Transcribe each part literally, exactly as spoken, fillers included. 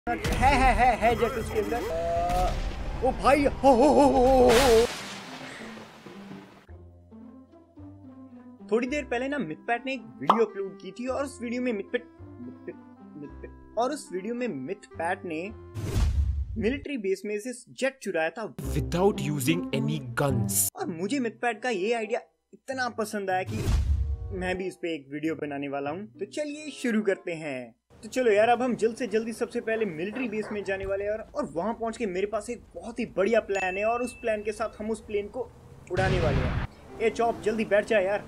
है है है है जेट उसके अंदर। ओ भाई हो हो हो हो हो। थोड़ी देर पहले ना मिथपैट ने एक वीडियो अपलोड की थी और उस वीडियो में मिथपैट मिथपैट और उस वीडियो में मिथपैट ने मिलिट्री बेस में से जेट चुराया था विदाउट यूजिंग एनी गन्स। और मुझे मिथपैट का ये आइडिया इतना पसंद आया कि मैं भी इस पे एक वीडियो बनाने वाला हूँ। तो चलिए शुरू करते हैं। तो चलो यार, अब हम जल्द से जल्दी सबसे पहले मिलिट्री बेस में जाने वाले हैं और वहां पहुंच के मेरे पास एक बहुत ही बढ़िया प्लान है और उस प्लान के साथ हम उस प्लेन को उड़ाने वाले हैं। ए चॉप, जल्दी बैठ जा यार।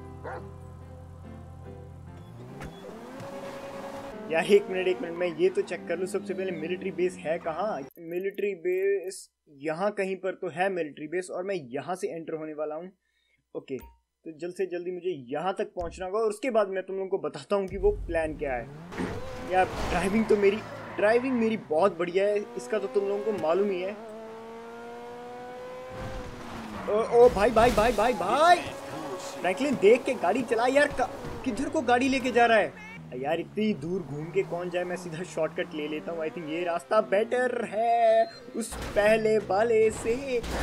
यार एक मिनट एक मिनट मैं ये तो चेक कर लूं सबसे पहले मिलिट्री बेस है कहाँ। मिलिट्री बेस यहाँ कहीं पर तो है मिलिट्री बेस और मैं यहाँ से एंटर होने वाला हूँ। ओके, तो जल्द से जल्दी मुझे यहाँ तक पहुँचना होगा और उसके बाद मैं तुम लोगों को बताता हूँ कि वो प्लान क्या है। यार ड्राइविंग तो मेरी ड्राइविंग मेरी बहुत बढ़िया है, इसका तो तुम लोगों को मालूम ही है। ओ, ओ भाई भाई भाई भाई भाई फ्रैंकलिन देख के गाड़ी चला यार। किधर को गाड़ी लेके जा रहा है यार? इतनी दूर घूम के कौन जाए, मैं सीधा शॉर्टकट ले लेता हूँ। आई थिंक ये रास्ता बेटर है उस पहले वाले से।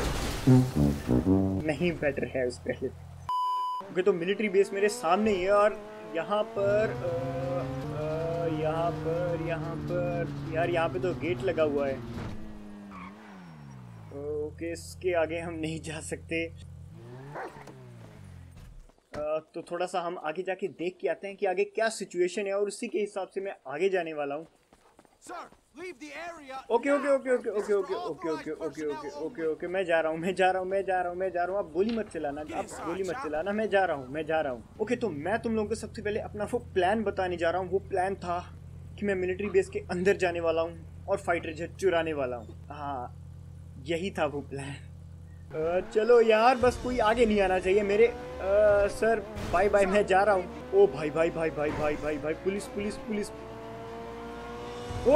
नहीं बेटर है उस पहले। ओके, तो मिलिट्री बेस मेरे सामने ही है और यहाँ पर यहाँ पर यहाँ पर यार यहाँ पे तो गेट लगा हुआ है। ओके, इसके आगे हम नहीं जा सकते। तो थोड़ा सा हम आगे जाके देख के आते हैं कि आगे क्या सिचुएशन है और उसी के हिसाब से मैं आगे जाने वाला हूँ। Okay okay okay okay okay okay okay okay okay okay okay okay मैं जा रहा हूँ मैं जा रहा हूँ मैं जा रहा हूँ मैं जा रहा हूँ। आप गोली मत चलाना, आप गोली मत चलाना। मैं जा रहा हूँ मैं जा रहा हूँ ओके, तो मैं तुम लोगों को सबसे पहले अपना वो प्लान बताने जा रहा हूँ। वो प्लान था कि मैं मिलिट्री बेस के अंदर जाने वाला हूँ और फाइटर जेट चुराने वाला हूँ। हाँ, यही था वो प्लान। आ, चलो यार, बस कोई आगे नहीं आना चाहिए मेरे। आ, सर बाय बाय, मैं जा रहा हूँ। ओ भाई भाई भाई भाई भाई भाई भाई पुलिस पुलिस पुलिस। ओ,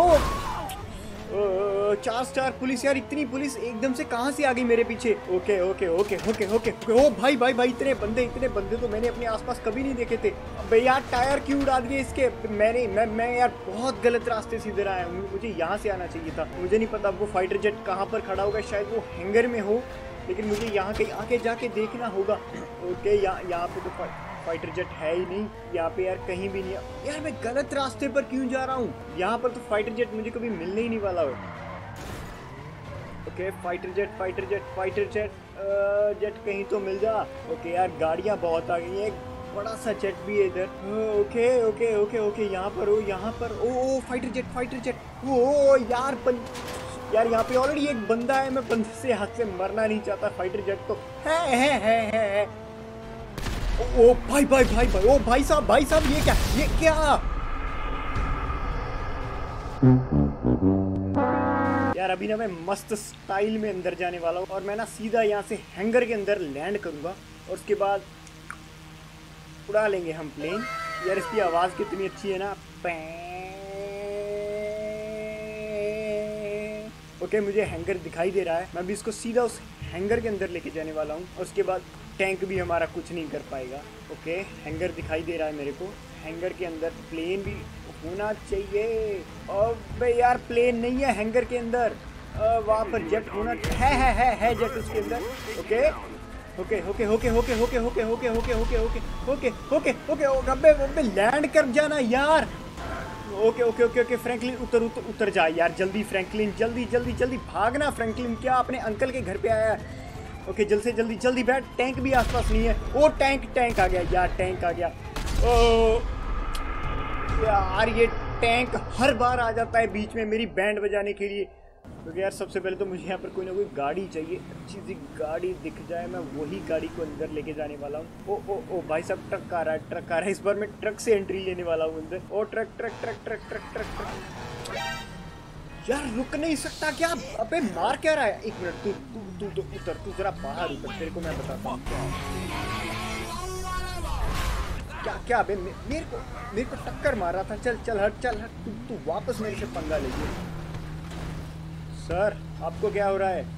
ओ चार स्टार पुलिस यार, इतनी पुलिस एकदम से कहाँ से आ गई मेरे पीछे? Okay okay okay okay okay ओ भाई भाई भाई इतने बंदे इतने बंदे तो मैंने अपने आसपास कभी नहीं देखे थे। अबे यार टायर क्यों उड़ा दिए इसके? मैंने मैं मैं यार बहुत गलत रास्ते से इधर आया हूँ। मुझे यहाँ से आना चाहिए था। मुझे नहीं पता वो फाइटर जेट कहाँ पर खड़ा होगा, शायद वो हैंगर में हो, लेकिन मुझे यहाँ कहीं आके जाके देखना होगा। ओके, यहाँ यहाँ पे तो फाइटर जेट है ही नहीं यहाँ पे यार, कहीं भी नहीं है। यार मैं गलत रास्ते पर क्यों जा रहा हूँ? यहाँ पर तो फाइटर जेट मुझे कभी मिलने ही नहीं वाला है। Okay, fighter jet fighter jet fighter jet jet कहीं तो मिल जा। ओके यार, गाड़ियाँ बहुत आ गई हैं, बड़ा सा जेट भी है इधर। ओके ओके ओके ओके यहाँ पर हो यहाँ पर ओ ओ फाइटर जेट फाइटर जेट ओ यार बन, यार यहाँ पे ऑलरेडी एक बंदा है। मैं बंदे से हाथ से मरना नहीं चाहता। फाइटर जेट तो है है है है, है। ओ भाई भाई भाई भाई ओ भाई साहब भाई साहब ये क्या ये क्या? यार अभी ना मैं मस्त स्टाइल में अंदर जाने वाला हूँ और मैं ना सीधा यहाँ से हैंगर के अंदर लैंड करूंगा और उसके बाद उड़ा लेंगे हम प्लेन। यार इसकी आवाज कितनी अच्छी है ना। ओके, मुझे हैंगर दिखाई दे रहा है। मैं भी इसको सीधा उस हैंगर के अंदर लेके जाने वाला हूँ और उसके बाद टैंक भी हमारा कुछ नहीं कर पाएगा। ओके, हैंगर दिखाई दे रहा है मेरे को। हैंगर के अंदर प्लेन भी होना चाहिए। अबे यार प्लेन नहीं है हैंगर के अंदर, वहाँ पर जेट होना है है है है जेट उसके अंदर। Okay okay okay okay okay okay okay okay okay okay okay okay okay okay अबे अबे लैंड कर जाना यार। Okay okay okay okay Franklin उतर उतर उतर जा यार जल्दी। फ्रैंकलिन जल्दी जल्दी जल्दी भागना। फ्रैंकलिन क्या अपने अंकल के घर पे आया है? ओके जल्दी से जल्दी जल्दी बैठ। टैंक भी आसपास नहीं है। ओ टैंक टैंक आ गया यार, टैंक आ गया। ओ यार ये टैंक हर बार आ जाता है बीच में मेरी बैंड बजाने के लिए। क्योंकि यार सबसे पहले तो मुझे यहाँ पर कोई ना कोई गाड़ी चाहिए, अच्छी सी गाड़ी दिख जाए, मैं वही गाड़ी को अंदर लेके जाने वाला हूँ। ओ ओ ओ भाई साहब ट्रक आ रहा है ट्रक आ रहा है। इस बार मैं ट्रक से एंट्री लेने वाला हूँ अंदर। ओ truck truck truck truck truck truck truck यार रुक नहीं सकता क्या? अबे मार क्या रहा है? एक मिनट, तू तू तू तो उतर, तू जरा बाहर उतर, तेरे को मैं बताता हूँ क्या क्या। अबे मेरे को मेरे को टक्कर मार रहा था। चल चल हट चल हट, तू तू वापस मेरे से पंगा ले लिया। सर आपको क्या हो रहा है?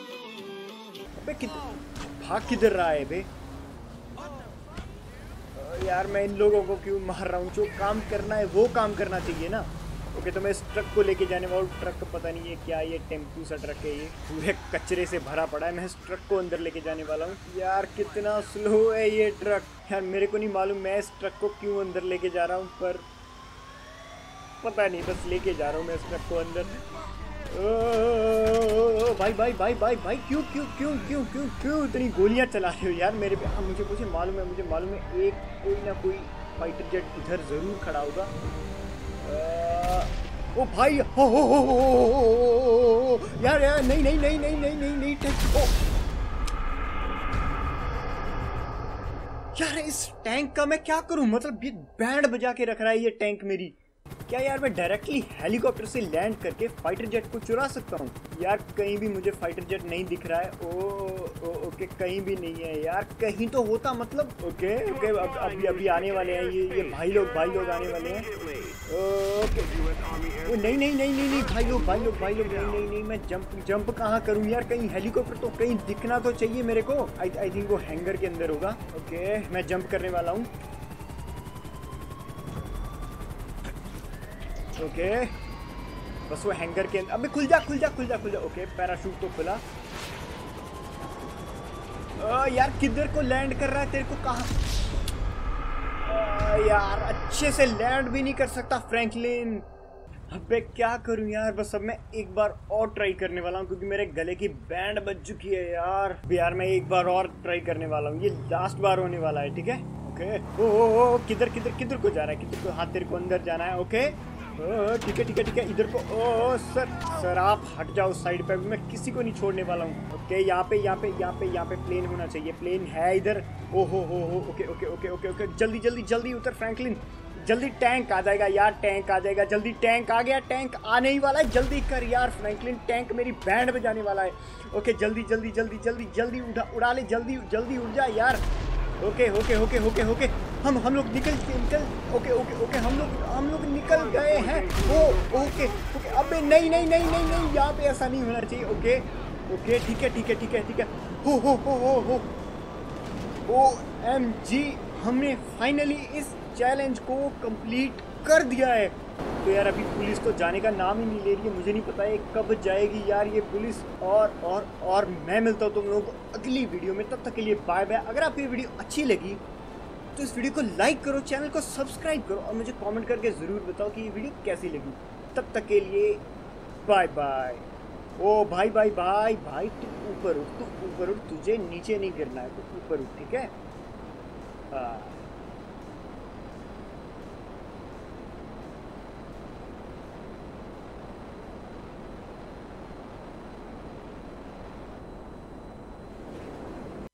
अबे किधर भाग किधर रहा है बे? यार मैं इन लोगों को क्यों मार रहा हूँ? जो काम करना है वो काम करना चाहिए ना। ओके तो मैं इस ट्रक को लेके जाने वाला हूँ। ट्रक पता नहीं है क्या, ये टेम्पू सा ट्रक है, ये पूरे कचरे से भरा पड़ा है। मैं इस ट्रक को अंदर लेके जाने वाला हूँ। यार कितना स्लो है ये ट्रक। यार मेरे को नहीं मालूम मैं इस ट्रक को क्यों अंदर लेके जा रहा हूँ, पर पता नहीं, बस लेके जा रहा हूँ मैं इस ट्रक को अंदर। ओ, भाई भाई भाई भाई भाई क्यों क्यों क्यों क्यों क्यों क्यों इतनी गोलियां चला रहे हो यार मेरे पे? हाँ मुझे मुझे मालूम है मुझे मालूम है एक कोई ना कोई फाइटर जेट इधर जरूर खड़ा होगा। ओ भाई हो हो हो हो यार यार नहीं नहीं नहीं नहीं नहीं नहीं नहीं टैंक। ओ यार इस टैंक का मैं क्या करूं? मतलब ये बैंड बजा के रख रहा है ये टैंक मेरी। क्या यार मैं डायरेक्टली हेलीकॉप्टर से लैंड करके फाइटर जेट को चुरा सकता हूँ? यार कहीं भी मुझे फाइटर जेट नहीं दिख रहा है। ओ, ओ ओके कहीं भी नहीं है यार, कहीं तो होता मतलब। ओके ओके अब अभी अभी आने वाले हैं ये ये भाई लोग भाई लोग आने वाले हैं। ओके ओ नहीं नहीं नहीं नहीं नहीं भाई लोग भाई लोग भाई लोग नहीं नहीं नहीं मैं जंप जंप कहाँ करूँ यार? कहीं हेलीकॉप्टर तो कहीं दिखना तो चाहिए मेरे को। आई आई थिंक वो हैंगर के अंदर होगा। ओके मैं जंप करने वाला हूँ। Okay okay. बस वो हैंगर के अंदर। अबे खुल जा खुल जा खुल जा खुल जा। ओके पैराशूट तो खुला। आ, यार किधर को लैंड कर रहा है? तेरे को कहाँ? यार अच्छे से लैंड भी नहीं कर सकता फ्रैंकलिन। अबे क्या करूं यार? बस अब मैं एक बार और ट्राई करने वाला हूँ क्योंकि मेरे गले की बैंड बज चुकी है यार। यार मैं एक बार और ट्राई करने वाला हूँ, ये लास्ट बार होने वाला है। ठीक है ओके। ओ ओ किधर किधर किधर को जा रहा है? किधर को? हाँ तेरे को अंदर जाना है। ओके ठीक है ठीक है ठीक है इधर को। ओ सर सर आप हट जाओ साइड पे, मैं किसी को नहीं छोड़ने वाला हूँ। ओके यहाँ पे यहाँ पे यहाँ पे यहाँ पे प्लेन होना चाहिए। प्लेन है इधर। ओ हो हो हो okay okay okay okay okay जल्दी जल्दी जल्दी उतर फ्रैंकलिन, जल्दी टैंक आ जाएगा यार, टैंक आ जाएगा जल्दी। टैंक आ गया, टैंक आने ही वाला है, जल्दी कर यार फ्रैंकलिन, टैंक मेरी बैंड बजाने वाला है। ओके जल्दी जल्दी जल्दी जल्दी जल्दी उड़ा उड़ा ले, जल्दी जल्दी उड़ जा यार। Okay okay okay okay okay हम हम लोग निकल निकल ओके ओके ओके हम लोग हम लोग निकल गए हैं। ओ ओके ओके अबे नहीं नहीं नहीं नहीं नहीं यहाँ पे ऐसा नहीं होना चाहिए। ओके ओके ठीक है ठीक है ठीक है ठीक है। हो हो हो हो हो ओ एम जी हमने फाइनली इस चैलेंज को कंप्लीट कर दिया है। तो यार अभी पुलिस तो जाने का नाम ही नहीं ले रही है, मुझे नहीं पता है कब जाएगी यार ये पुलिस। और और और मैं मिलता हूँ तुम लोगों को अगली वीडियो में, तब तक के लिए बाय बाय। अगर आपको ये वीडियो अच्छी लगी तो इस वीडियो को लाइक करो, चैनल को सब्सक्राइब करो और मुझे कमेंट करके ज़रूर बताओ कि ये वीडियो कैसी लगी। तब तक के लिए बाय बाय। ओ भाई भाई भाई भाई तू ऊपर उठ, तू ऊपर उठ, तुझे नीचे नहीं गिरना है, तू ऊपर उठ ठीक है। हाँ